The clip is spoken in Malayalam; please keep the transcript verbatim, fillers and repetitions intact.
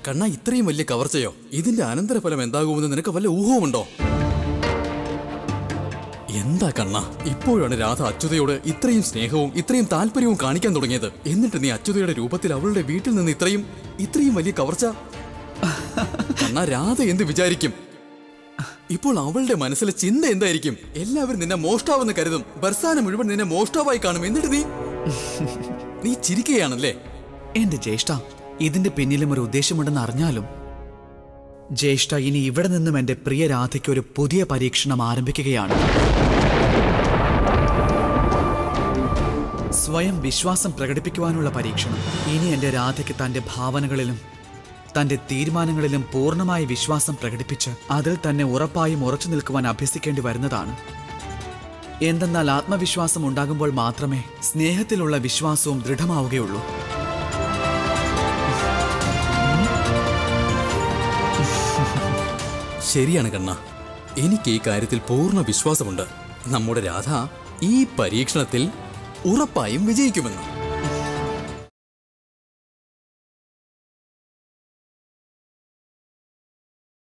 കണ്ണ ഇത്രയും വലിയ കവർച്ചയോ? ഇതിന്റെ അനന്തരഫലം എന്താകുമെന്ന് നിനക്ക് വല്ല ഊഹവുമുണ്ടോ? എന്താ കണ്ണ, ഇപ്പോഴാണ് രാധ അച്യുതയോട് ഇത്രയും സ്നേഹവും ഇത്രയും താല്പര്യവും കാണിക്കാൻ തുടങ്ങിയത്. എന്നിട്ട് നീ അച്യുതയുടെ രൂപത്തിൽ അവളുടെ വീട്ടിൽ നിന്ന് ഇത്രയും ഇത്രയും വലിയ കവർച്ച. കണ്ണ, രാധ എന്ത് വിചാരിക്കും? ഇപ്പോൾ അവളുടെ മനസ്സിലെ ചിന്ത എന്തായിരിക്കും? എല്ലാവരും നിന്നെ മോഷ്ടാവെന്ന് കരുതും. ബർസാന മുഴുവൻ നിന്നെ മോഷ്ടാവായി കാണും. എന്നിട്ട് നീ നീ ചിരിക്കുകയാണല്ലേ? എന്റെ ജ്യേഷ്ഠ, ഇതിന്റെ പിന്നിലും ഒരു ഉദ്ദേശമുണ്ടെന്ന് അറിഞ്ഞാലും ജ്യേഷ്ഠ ഇനി ഇവിടെ നിന്നും എന്റെ പ്രിയ രാധയ്ക്ക് ഒരു പുതിയ പരീക്ഷണം ആരംഭിക്കുകയാണ്. സ്വയം വിശ്വാസം പ്രകടിപ്പിക്കുവാനുള്ള പരീക്ഷണം. ഇനി എന്റെ രാധയ്ക്ക് തന്റെ ഭാവനകളിലും തന്റെ തീരുമാനങ്ങളിലും പൂർണ്ണമായ വിശ്വാസം പ്രകടിപ്പിച്ച് അതിൽ തന്നെ ഉറപ്പായും ഉറച്ചു നിൽക്കുവാൻ അഭ്യസിക്കേണ്ടി വരുന്നതാണ്. എന്തെന്നാൽ ആത്മവിശ്വാസം ഉണ്ടാകുമ്പോൾ മാത്രമേ സ്നേഹത്തിലുള്ള വിശ്വാസവും ദൃഢമാവുകയുള്ളൂ. ശരിയാണ് കണ്ണ, എനിക്ക് ഈ കാര്യത്തിൽ പൂർണ്ണ വിശ്വാസമുണ്ട്. നമ്മുടെ രാധ ഈ പരീക്ഷണത്തിൽ ഉറപ്പായും വിജയിക്കുമെന്ന്.